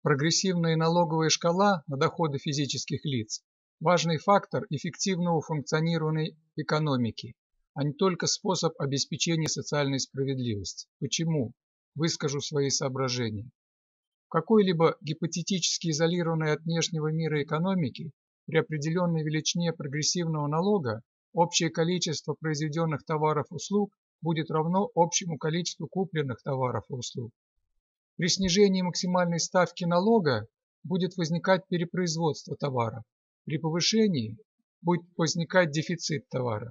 Прогрессивная налоговая шкала на доходы физических лиц – важный фактор эффективного функционирования экономики, а не только способ обеспечения социальной справедливости. Почему? Выскажу свои соображения. В какой-либо гипотетически изолированной от внешнего мира экономике при определенной величине прогрессивного налога общее количество произведенных товаров и услуг будет равно общему количеству купленных товаров и услуг. При снижении максимальной ставки налога будет возникать перепроизводство товара. При повышении будет возникать дефицит товара.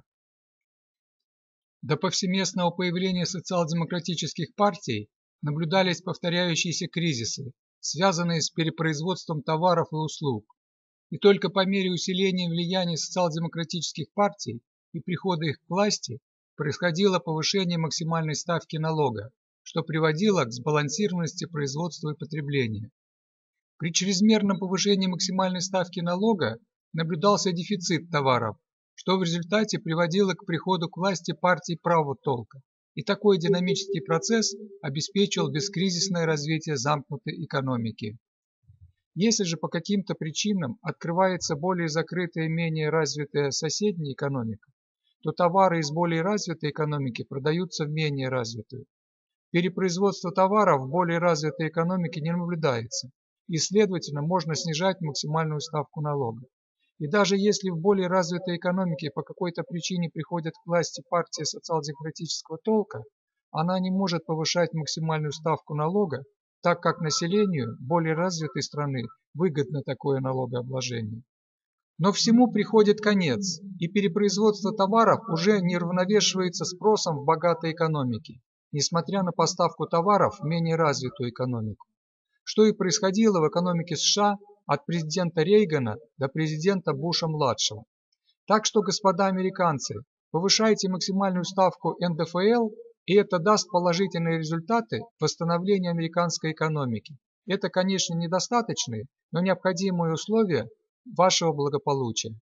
До повсеместного появления социал-демократических партий наблюдались повторяющиеся кризисы, связанные с перепроизводством товаров и услуг. И только по мере усиления влияния социал-демократических партий и прихода их к власти происходило повышение максимальной ставки налога, что приводило к сбалансированности производства и потребления. При чрезмерном повышении максимальной ставки налога наблюдался дефицит товаров, что в результате приводило к приходу к власти партий правого толка. И такой динамический процесс обеспечивал бескризисное развитие замкнутой экономики. Если же по каким-то причинам открывается более закрытая и менее развитая соседняя экономика, то товары из более развитой экономики продаются в менее развитую. Перепроизводство товаров в более развитой экономике не наблюдается, и, следовательно, можно снижать максимальную ставку налога. И даже если в более развитой экономике по какой-то причине приходит к власти партия социал-демократического толка, она не может повышать максимальную ставку налога, так как населению более развитой страны выгодно такое налогообложение. Но всему приходит конец, и перепроизводство товаров уже не равновешивается спросом в богатой экономике, несмотря на поставку товаров в менее развитую экономику. Что и происходило в экономике США от президента Рейгана до президента Буша-младшего. Так что, господа американцы, повышайте максимальную ставку НДФЛ, и это даст положительные результаты в восстановлении американской экономики. Это, конечно, недостаточные, но необходимые условия вашего благополучия.